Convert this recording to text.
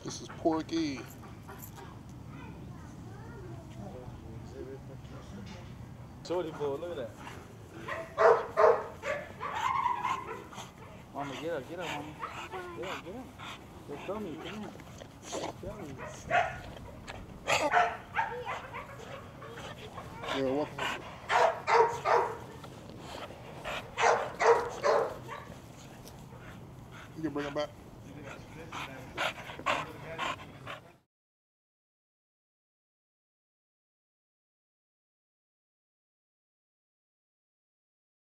This is Porky. Shorty boy, look at that. Mama, get up, mama. Get up. Let's go, me, come on. Yeah, what? You can bring him back.